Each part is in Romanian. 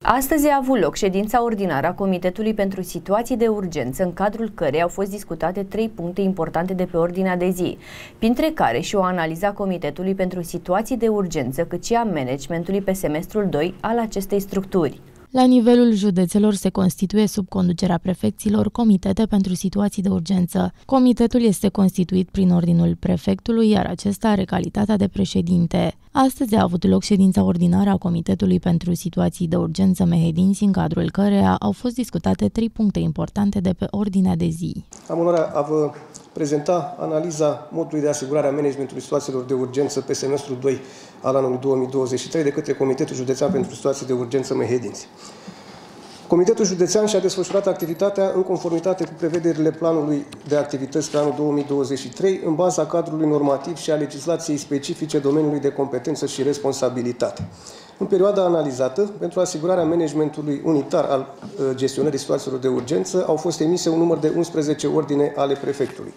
Astăzi a avut loc ședința ordinară a Comitetului pentru Situații de Urgență, în cadrul căreia au fost discutate 3 puncte importante de pe ordinea de zi, printre care și o analiză a Comitetului pentru Situații de Urgență, cât și a managementului pe semestrul 2 al acestei structuri. La nivelul județelor se constituie sub conducerea prefecților comitete pentru situații de urgență. Comitetul este constituit prin ordinul prefectului, iar acesta are calitatea de președinte. Astăzi a avut loc ședința ordinară a Comitetului pentru Situații de Urgență Mehedinți, în cadrul căreia au fost discutate 3 puncte importante de pe ordinea de zi. Am onoarea a vă prezenta analiza modului de asigurare a managementului situațiilor de urgență pe semestrul 2 al anului 2023 de către Comitetul Județean pentru Situații de Urgență Mehedinți. Comitetul Județean și-a desfășurat activitatea în conformitate cu prevederile planului de activități pe anul 2023, în baza cadrului normativ și a legislației specifice domeniului de competență și responsabilitate. În perioada analizată, pentru asigurarea managementului unitar al gestionării situațiilor de urgență, au fost emise un număr de 11 ordine ale prefectului.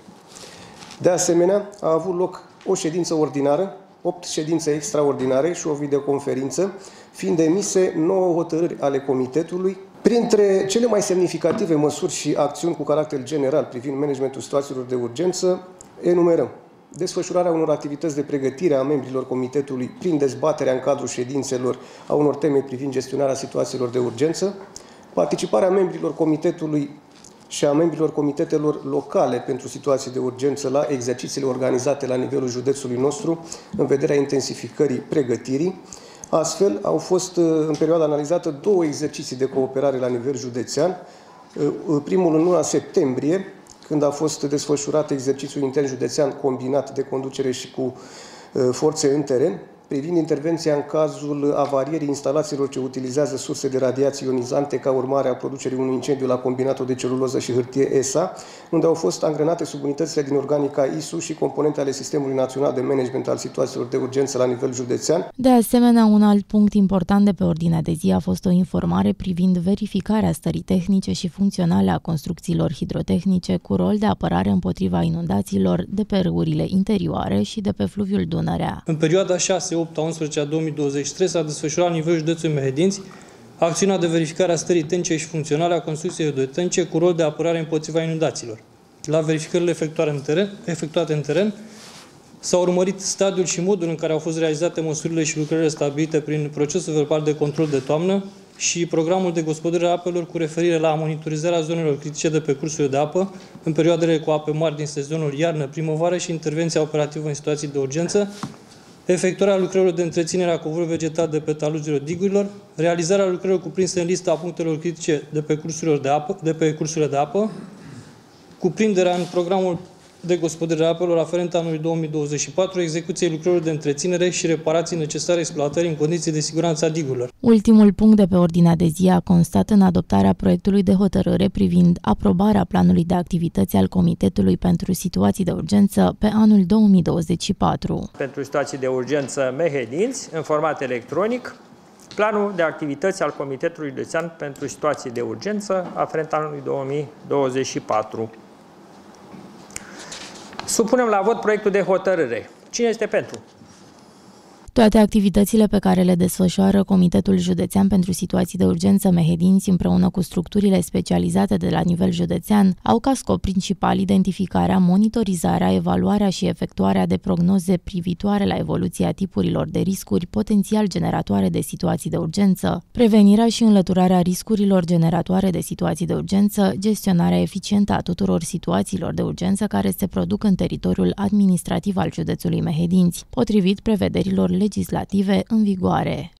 De asemenea, a avut loc o ședință ordinară, 8 ședințe extraordinare și o videoconferință, fiind emise 9 hotărâri ale Comitetului. Printre cele mai semnificative măsuri și acțiuni cu caracter general privind managementul situațiilor de urgență, enumerăm desfășurarea unor activități de pregătire a membrilor Comitetului prin dezbaterea în cadrul ședințelor a unor teme privind gestionarea situațiilor de urgență, participarea membrilor Comitetului și a membrilor comitetelor locale pentru situații de urgență la exercițiile organizate la nivelul județului nostru în vederea intensificării pregătirii. Astfel, au fost în perioada analizată 2 exerciții de cooperare la nivel județean. Primul în luna septembrie, când a fost desfășurat exercițiul intern județean combinat de conducere și cu forțe în teren, privind intervenția în cazul avarierii instalațiilor ce utilizează surse de radiații ionizante ca urmare a producerii unui incendiu la combinatul de celuloză și hârtie ESA, unde au fost angrenate subunitățile din organica ISU și componente ale Sistemului Național de Management al Situațiilor de Urgență la nivel județean. De asemenea, un alt punct important de pe ordinea de zi a fost o informare privind verificarea stării tehnice și funcționale a construcțiilor hidrotehnice cu rol de apărare împotriva inundațiilor de pe râurile interioare și de pe fluviul Dunărea. În perioada 6-8-11-2023 s-a desfășurat la nivelul județului Mehedinți acțiunea de verificare a stării tehnice și funcționale a construcției hidrotehnice cu rol de apărare împotriva inundațiilor. La verificările efectuate în teren s-a urmărit stadiul și modul în care au fost realizate măsurile și lucrările stabilite prin procesul verbal de control de toamnă și programul de gospodărire a apelor cu referire la monitorizarea zonelor critice de pe cursurile de apă în perioadele cu ape mari din sezonul iarnă-primăvară și intervenția operativă în situații de urgență, efectuarea lucrărilor de întreținere a covorului vegetal de pe taluzilor digurilor, realizarea lucrărilor cuprinse în lista punctelor critice de pe cursurile de apă, cuprinderea în programul de gospodărire a apelor aferent anului 2024, execuției lucrărilor de întreținere și reparații necesare exploatării în condiții de siguranță a digurilor. Ultimul punct de pe ordinea de zi a constat în adoptarea proiectului de hotărâre privind aprobarea planului de activități al Comitetului pentru Situații de Urgență pe anul 2024. Pentru situații de urgență Mehedinți, în format electronic, planul de activități al Comitetului Județean pentru Situații de Urgență aferent anului 2024. Supunem la vot proiectul de hotărâre. Cine este pentru? Toate activitățile pe care le desfășoară Comitetul Județean pentru Situații de Urgență Mehedinți împreună cu structurile specializate de la nivel județean au ca scop principal identificarea, monitorizarea, evaluarea și efectuarea de prognoze privitoare la evoluția tipurilor de riscuri potențial generatoare de situații de urgență, prevenirea și înlăturarea riscurilor generatoare de situații de urgență, gestionarea eficientă a tuturor situațiilor de urgență care se produc în teritoriul administrativ al județului Mehedinți, potrivit prevederilor legislative în vigoare.